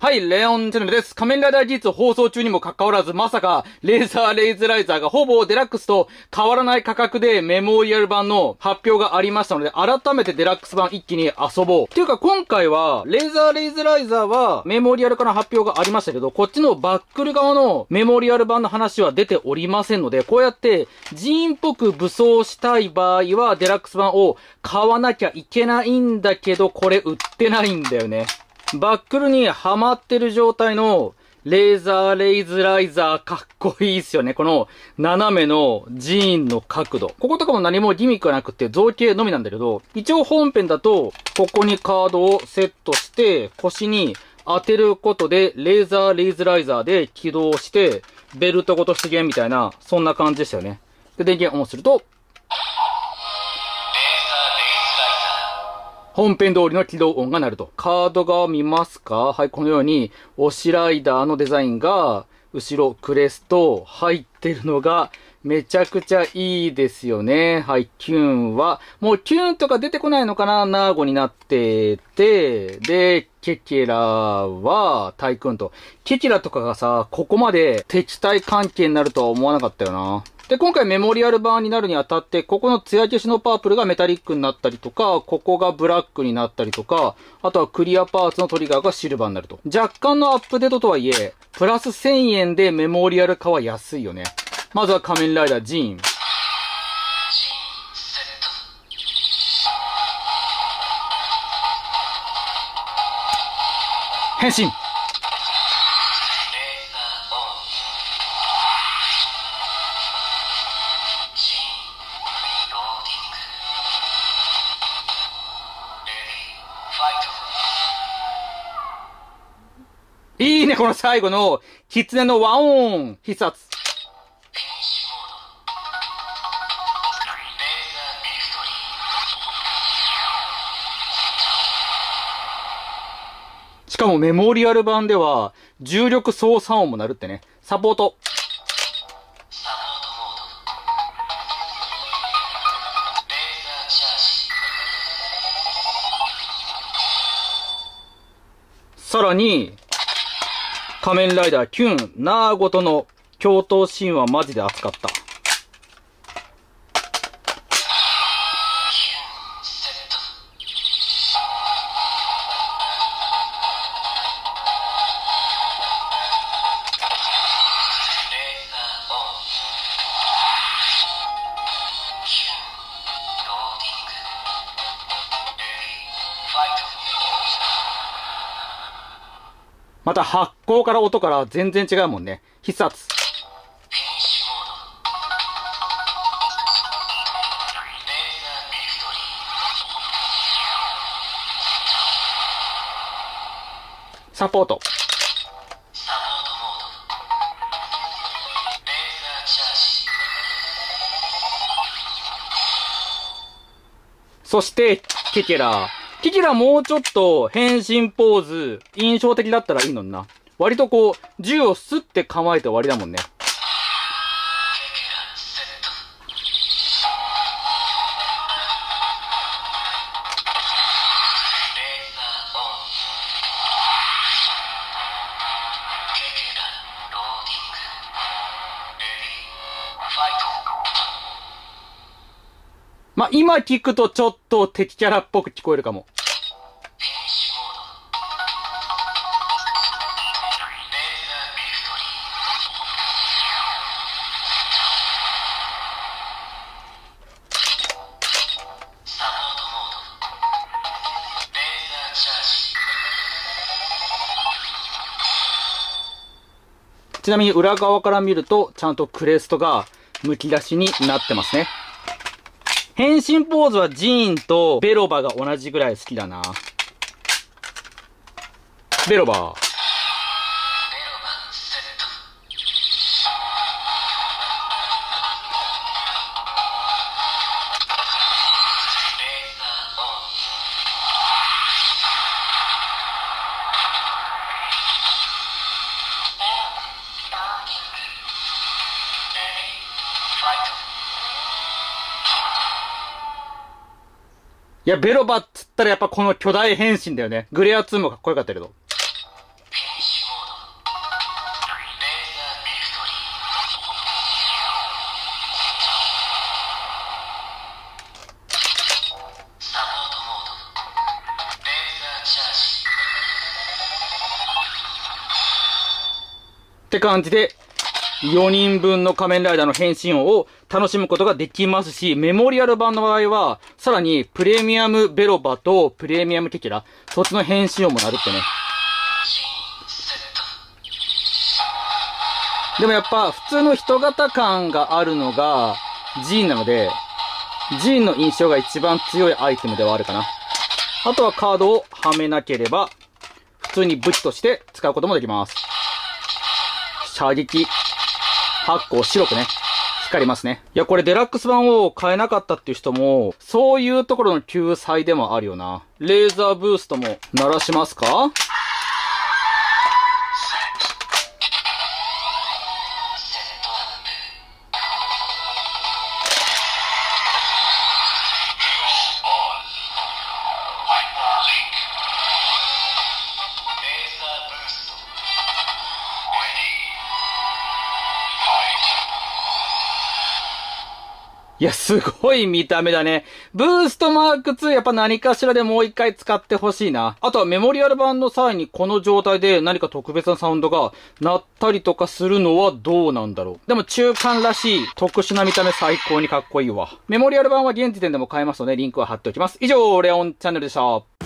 はい、レオンチャンネルです。仮面ライダーギーツ放送中にもかかわらず、まさか、レーザーレイズライザーがほぼデラックスと変わらない価格でメモリアル版の発表がありましたので、改めてデラックス版一気に遊ぼう。っていうか今回は、レーザーレイズライザーはメモリアルから発表がありましたけど、こっちのバックル側のメモリアル版の話は出ておりませんので、こうやってジーンっぽく武装したい場合は、デラックス版を買わなきゃいけないんだけど、これ売ってないんだよね。バックルにはまってる状態のレーザーレイズライザーかっこいいっすよね。この斜めのジーンの角度。こことかも何もギミックがなくて造形のみなんだけど、一応本編だとここにカードをセットして腰に当てることでレーザーレイズライザーで起動してベルトごと出現みたいなそんな感じでしたよね。で、電源オンすると本編通りの起動音が鳴ると。カード側見ますか？はい、このように、推しライダーのデザインが、後ろクレスト入ってるのが、めちゃくちゃいいですよね。はい、キューンは、もうキューンとか出てこないのかな？ナーゴになってて、で、ケケラは、タイクーンと。ケケラとかがさ、ここまで敵対関係になるとは思わなかったよな。で、今回メモリアル版になるにあたって、ここの艶消しのパープルがメタリックになったりとか、ここがブラックになったりとか、あとはクリアパーツのトリガーがシルバーになると。若干のアップデートとはいえ、プラス1000円でメモリアル化は安いよね。まずは仮面ライダージーン。変身。いいね、この最後の、狐のワオーン必殺。しかもメモリアル版では、重力操作音も鳴るってね。サポート。さらに、仮面ライダーキューン、ナーゴとの共闘シーンはマジで熱かった。また発光から音から全然違うもんね。必殺。サポート。そして、ケケラ。ケケラもうちょっと変身ポーズ印象的だったらいいのにな。割とこう、銃をスッて構えて終わりだもんね。まあ、今聞くとちょっと敵キャラっぽく聞こえるかも。ちなみに裏側から見ると、ちゃんとクレストが剥き出しになってますね。変身ポーズはジーンとベロバが同じぐらい好きだな。ベロバ。いや、ベロバっつったらやっぱこの巨大変身だよね。グレア2もかっこよかったけど。 って感じで、4人分の仮面ライダーの変身音を楽しむことができますし、メモリアル版の場合は、さらにプレミアムベロバとプレミアムテキラ、そっちの変身音も鳴るってね。でもやっぱ普通の人型感があるのがジーンなので、ジーンの印象が一番強いアイテムではあるかな。あとはカードをはめなければ、普通に武器として使うこともできます。射撃。発光白くね、光りますね。いや、これデラックス版を買えなかったっていう人も、そういうところの救済でもあるよな。レーザーブーストも鳴らしますか？いや、すごい見た目だね。ブーストマーク2やっぱ何かしらでもう一回使ってほしいな。あとはメモリアル版の際にこの状態で何か特別なサウンドが鳴ったりとかするのはどうなんだろう。でも中間らしい特殊な見た目最高にかっこいいわ。メモリアル版は現時点でも買えますのでリンクは貼っておきます。以上、レオンチャンネルでした。